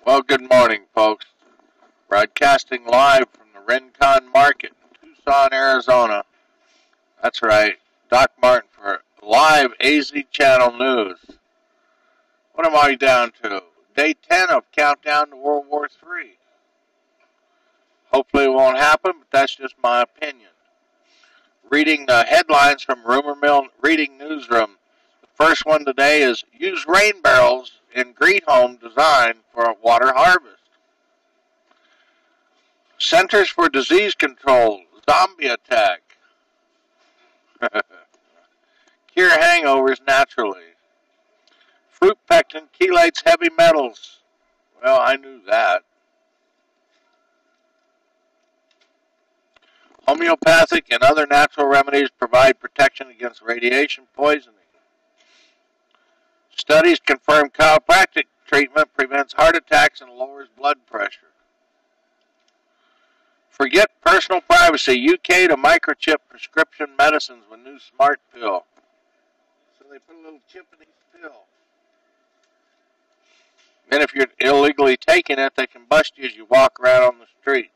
Well, good morning, folks. Broadcasting live from the Rincon Market in Tucson, Arizona. That's right, Doc Martin for live AZ Channel News. What am I down to? Day 10 of Countdown to World War III. Hopefully it won't happen, but that's just my opinion. Reading the headlines from Rumor Mill Reading Newsroom. The first one today is use rain barrels in Green Home design for a water harvest. Centers for Disease Control, zombie attack. Cure hangovers naturally. Fruit pectin chelates heavy metals. Well, I knew that. Homeopathic and other natural remedies provide protection against radiation poisoning. Studies confirm chiropractic treatment prevents heart attacks and lowers blood pressure. Forget personal privacy. UK to microchip prescription medicines with new smart pill. So they put a little chip in each pill. Then if you're illegally taking it, they can bust you as you walk around on the street.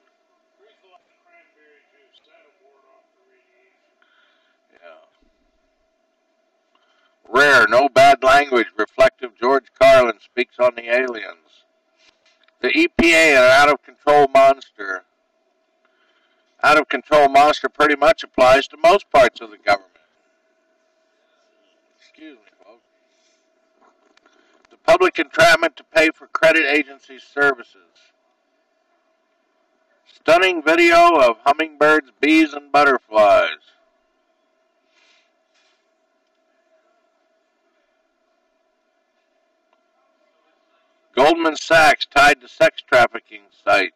Rare, no bad language, reflective George Carlin speaks on the aliens. The EPA, an out-of-control monster. Out-of-control monster pretty much applies to most parts of the government. Excuse me, folks. The public entrapment to pay for credit agency services. Stunning video of hummingbirds, bees, and butterflies. Goldman Sachs tied to sex trafficking site.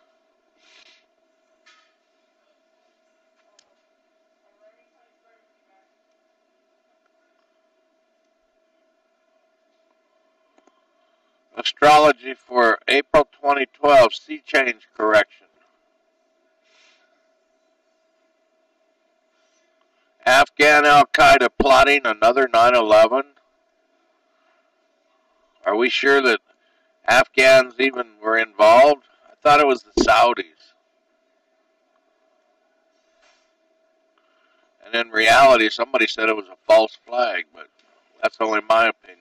Astrology for April 2012, sea change correction. Afghan Al-Qaeda plotting another 9/11. Are we sure that Afghans even were involved? I thought it was the Saudis. And in reality, somebody said it was a false flag, but that's only my opinion.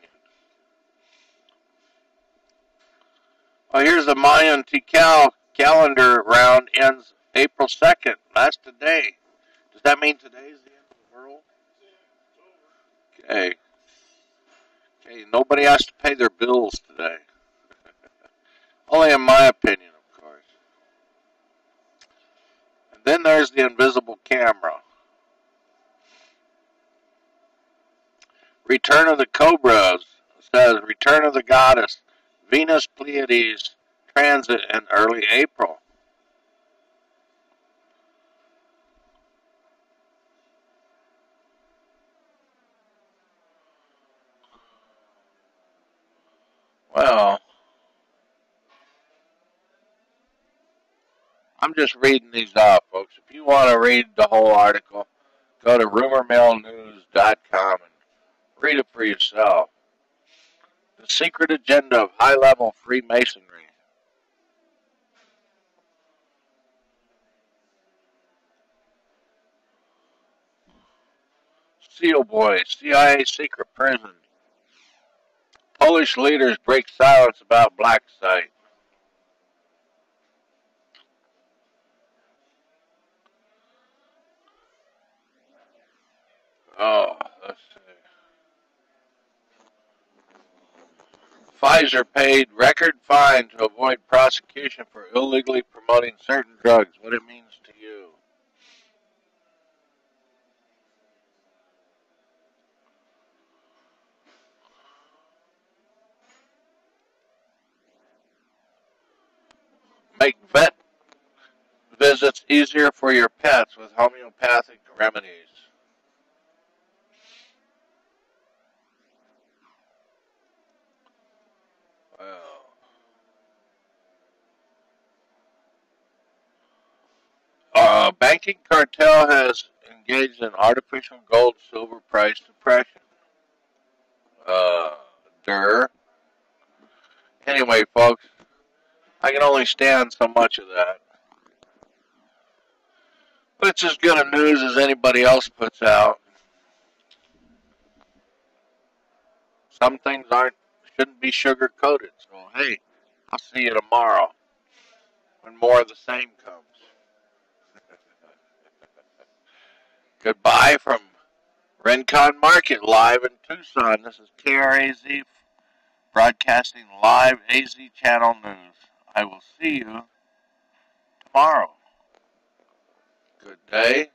Well, here's the Mayan Tikal calendar round ends April 2nd. That's today. Does that mean today's the end of the world? Okay. Okay, nobody has to pay their bills today. Only in my opinion, of course. And then there's the invisible camera. Return of the Cobras says Return of the Goddess. Venus Pleiades transit in early April. Well, I'm just reading these off, folks. If you want to read the whole article, go to rumormillnews.com and read it for yourself. The secret agenda of high-level Freemasonry. Seal Boy, CIA secret prison. Polish leaders break silence about black site. Oh, let's see. Pfizer paid record fine to avoid prosecution for illegally promoting certain drugs. What it means to you. Make vet visits easier for your pets with homeopathic remedies. Banking cartel has engaged in artificial gold-silver price suppression. Anyway, folks, I can only stand so much of that. But it's as good a news as anybody else puts out. Some things shouldn't be sugar coated. So hey, I'll see you tomorrow when more of the same comes. Goodbye from Rincon Market live in Tucson. This is KRAZ broadcasting live AZ Channel News. I will see you tomorrow. Good day.